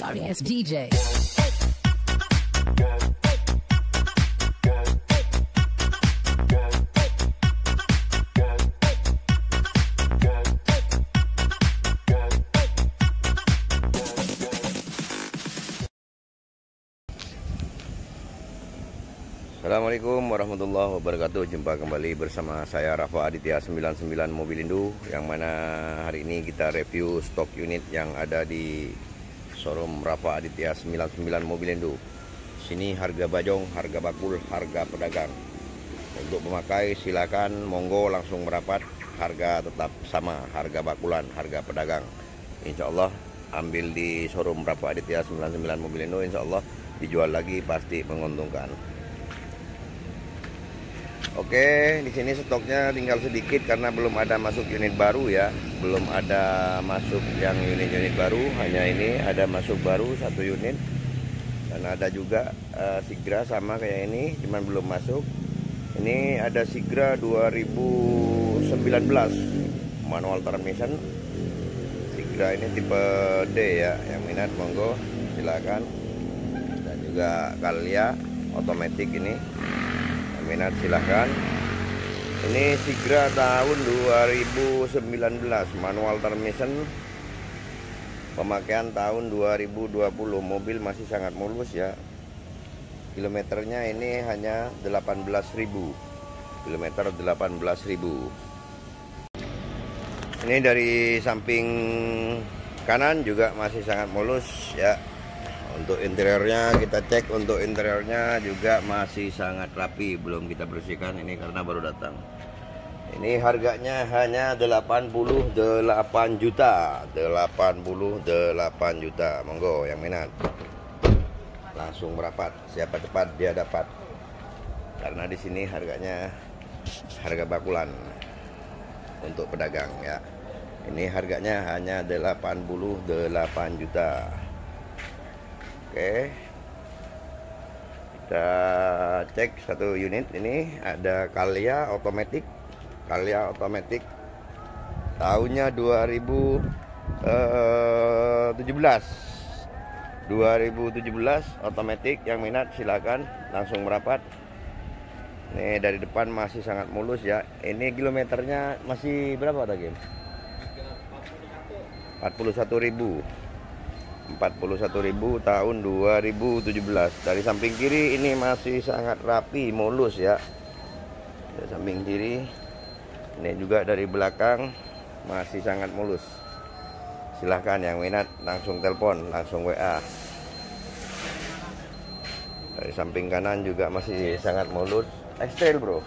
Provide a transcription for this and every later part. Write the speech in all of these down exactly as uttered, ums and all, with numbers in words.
sorry ass D J. Assalamualaikum warahmatullahi wabarakatuh. Jumpa kembali bersama saya Rafa Aditya sembilan puluh sembilan Mobilindo, yang mana hari ini kita review stok unit yang ada di showroom Rafa Aditya sembilan puluh sembilan Mobilindo. Sini harga bajong, harga bakul, harga pedagang. Untuk pemakai silakan monggo langsung merapat. Harga tetap sama, harga bakulan, harga pedagang. Insya Allah ambil di showroom Rafa Aditya sembilan puluh sembilan Mobilindo, insya Allah dijual lagi pasti menguntungkan. Oke, di sini stoknya tinggal sedikit karena belum ada masuk unit baru ya, belum ada masuk yang unit-unit baru. Hanya ini ada masuk baru satu unit, dan ada juga uh, Sigra sama kayak ini, cuman belum masuk. Ini ada Sigra dua ribu sembilan belas manual transmission. Sigra ini tipe D ya, yang minat monggo silakan. Dan juga Calya otomatis ini. Minat silahkan. Ini Sigra tahun dua ribu sembilan belas manual transmission, pemakaian tahun dua ribu dua puluh. Mobil masih sangat mulus ya. Kilometernya ini hanya delapan belas ribu kilometer, delapan belas ribu. Ini dari samping kanan juga masih sangat mulus ya. Untuk interiornya kita cek, untuk interiornya juga masih sangat rapi, belum kita bersihkan ini karena baru datang. Ini harganya hanya delapan puluh delapan juta, delapan puluh delapan juta. Monggo yang minat langsung merapat, siapa cepat dia dapat. Karena di sini harganya harga bakulan untuk pedagang ya. Ini harganya hanya delapan puluh delapan juta. Oke, kita cek satu unit. Ini ada Calya otomatis, Calya otomatis tahunnya dua ribu tujuh belas dua ribu tujuh belas otomatis. Yang minat silakan langsung merapat. Nih dari depan masih sangat mulus ya. Ini kilometernya masih berapa tadi? empat puluh satu ribu empat puluh satu ribu tahun dua ribu tujuh belas. Dari samping kiri ini masih sangat rapi, mulus ya. Dari samping kiri ini juga dari belakang masih sangat mulus. Silahkan yang minat langsung telepon, langsung W A. Dari samping kanan juga masih sangat mulus. X-Trail bro.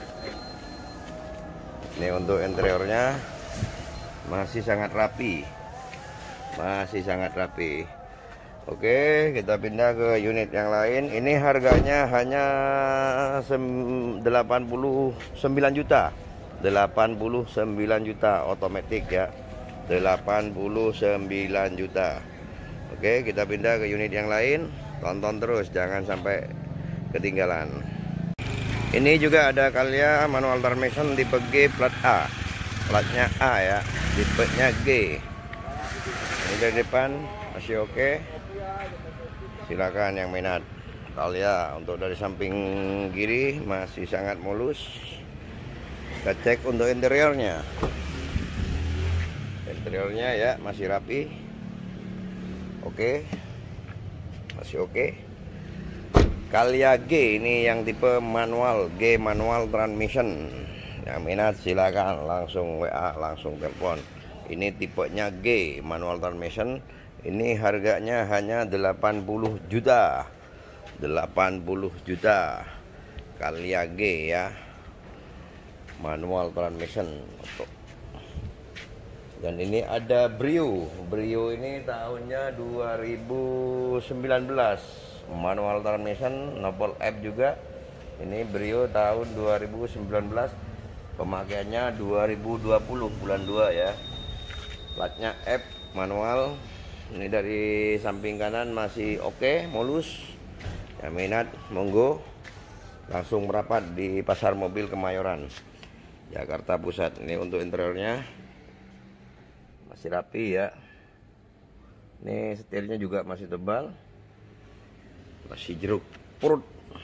Ini untuk interiornya masih sangat rapi, masih sangat rapi. Oke, kita pindah ke unit yang lain. Ini harganya hanya delapan puluh sembilan juta. delapan puluh sembilan juta otomatis ya. delapan puluh sembilan juta. Oke, kita pindah ke unit yang lain. Tonton terus, jangan sampai ketinggalan. Ini juga ada Calya manual transmission tipe G plat A. Platnya A ya, tipenya G. Ini dari depan masih oke. Silakan yang minat Calya. Untuk dari samping kiri masih sangat mulus. Kita cek untuk interiornya. Interiornya ya masih rapi. Oke, masih oke. Calya G ini yang tipe manual, G manual transmission. Yang minat silakan langsung W A, langsung telepon. Ini tipenya G manual transmission. Ini harganya hanya delapan puluh juta. delapan puluh juta. Calya G ya. Manual transmission. Dan ini ada Brio. Brio ini tahunnya dua ribu sembilan belas. Manual transmission, Nopol F juga. Ini Brio tahun dua ribu sembilan belas. Pemakaiannya dua ribu dua puluh bulan dua ya. Platnya F manual. Ini dari samping kanan masih oke, mulus. Yang minat monggo langsung merapat di Pasar Mobil Kemayoran, Jakarta Pusat. Ini untuk interiornya masih rapi ya. Ini setirnya juga masih tebal, masih jeruk purut.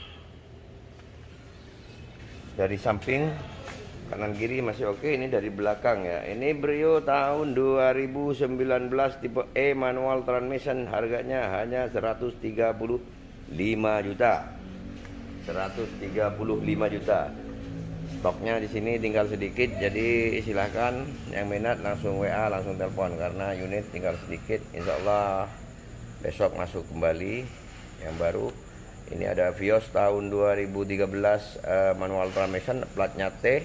Dari samping kanan kiri masih oke. Ini dari belakang ya. Ini Brio tahun dua ribu sembilan belas tipe E manual transmission, harganya hanya seratus tiga puluh lima juta. seratus tiga puluh lima juta. Stoknya di sini tinggal sedikit, jadi silahkan yang minat langsung W A, langsung telepon karena unit tinggal sedikit. Insya Allah besok masuk kembali yang baru. Ini ada Vios tahun dua ribu tiga belas uh, manual transmission, platnya T.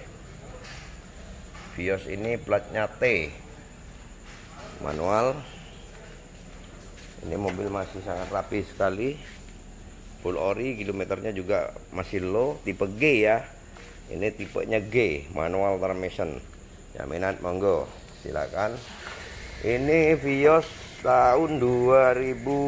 Vios ini platnya T, manual. Ini mobil masih sangat rapi sekali, full ori, kilometernya juga masih low, tipe G ya. Ini tipenya G, manual transmission. Yang minat monggo silakan. Ini Vios tahun dua ribu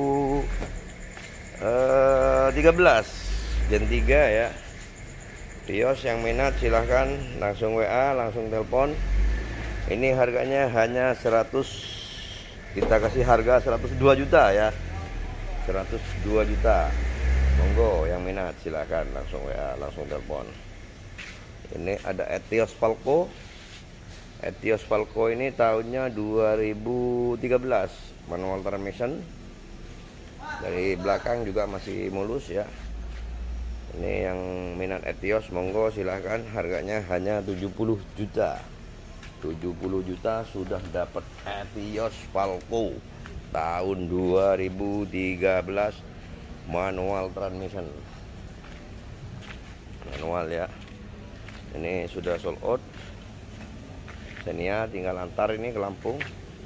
tiga belas Gen tiga ya. Vios yang minat silahkan langsung W A, langsung telepon. Ini harganya hanya seratus, kita kasih harga seratus dua juta ya. seratus dua juta. Monggo yang minat silahkan langsung W A, langsung telepon. Ini ada Etios Falco. Etios Falco ini tahunnya dua ribu tiga belas, manual transmission. Dari belakang juga masih mulus ya. Ini yang minat Etios monggo silahkan, harganya hanya tujuh puluh juta. tujuh puluh juta sudah dapat Etios Falco tahun dua ribu tiga belas, manual transmission. Manual ya. Ini sudah sold out. Xenia tinggal antar ini ke Lampung.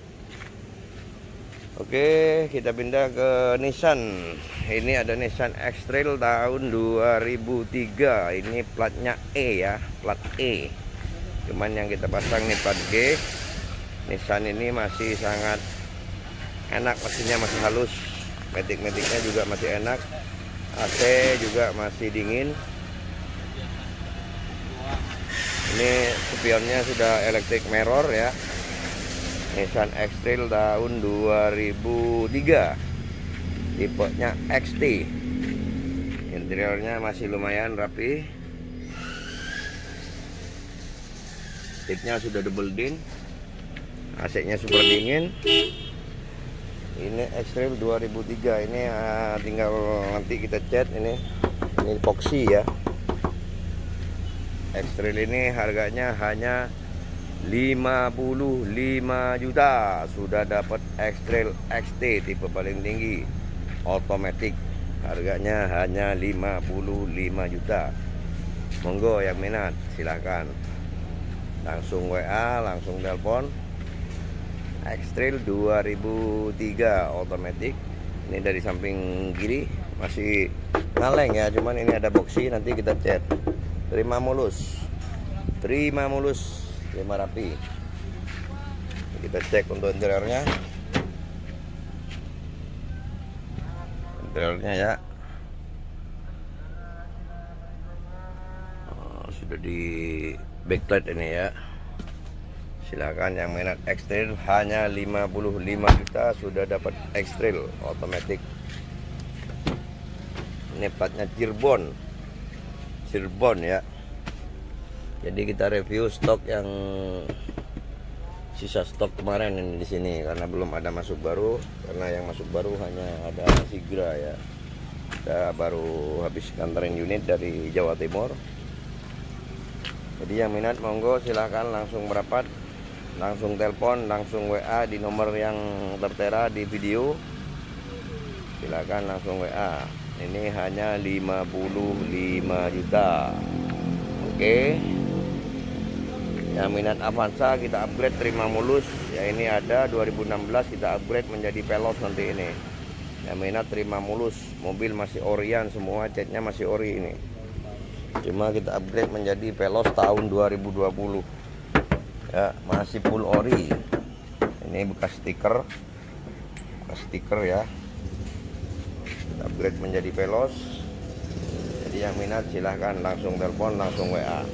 Oke, kita pindah ke Nissan. Ini ada Nissan X-Trail tahun dua ribu tiga. Ini platnya E ya, plat E. Cuman yang kita pasang nih plat G. Nissan ini masih sangat enak, mesinnya masih halus. Metik-metiknya juga masih enak. A C juga masih dingin. Ini spionnya sudah electric mirror ya. Nissan X-Trail tahun dua ribu tiga, tipenya X T. Interiornya masih lumayan rapi. Seatnya sudah double din, A C-nya super dingin. Ini X-Trail dua ribu tiga. Ini uh, tinggal nanti kita cat. Ini ini epoxy ya. X-Trail ini harganya hanya lima puluh lima juta. Sudah dapat X-Trail X T tipe paling tinggi, otomatis. Harganya hanya lima puluh lima juta. Monggo yang minat silahkan langsung W A, langsung telepon. X-Trail dua ribu tiga otomatis. Ini dari samping kiri masih ngaleng ya, cuman ini ada boxy, nanti kita cat. Terima mulus, terima mulus, terima rapi. Kita cek untuk interiornya. Interiornya ya, oh, sudah di backlight ini ya. Silakan yang minat X-Trail hanya lima puluh lima juta sudah dapat X-Trail otomatis. Ini platnya Cirebon, Cirebon ya. Jadi kita review stok yang sisa stok kemarin ini di sini karena belum ada masuk baru. Karena yang masuk baru hanya ada Sigra ya. Kita baru habis nganterin unit dari Jawa Timur. Jadi yang minat monggo silahkan langsung merapat, langsung telepon, langsung W A di nomor yang tertera di video. Silahkan langsung W A. Ini hanya lima puluh lima juta. Oke. Yang minat Avanza kita upgrade terima mulus. Ya ini ada dua ribu enam belas kita upgrade menjadi Veloz nanti ini. Yang minat terima mulus. Mobil masih orian semua, catnya masih ori ini. Cuma kita upgrade menjadi Veloz tahun dua ribu dua puluh. Ya, masih full ori. Ini bekas stiker. Bekas stiker ya. Kita upgrade menjadi Veloz. Jadi yang minat silahkan langsung telepon, langsung W A.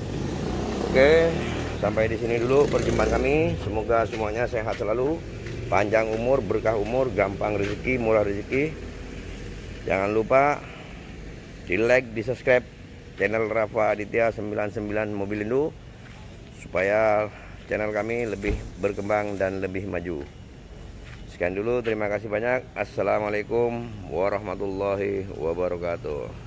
Oke, sampai di sini dulu perjumpaan kami. Semoga semuanya sehat selalu. panjang umur, berkah umur, gampang rezeki, murah rezeki. Jangan lupa di like, di subscribe channel Rafa Aditya sembilan puluh sembilan Mobilindo supaya channel kami lebih berkembang dan lebih maju. Sekian dulu, terima kasih banyak. Assalamualaikum warahmatullahi wabarakatuh.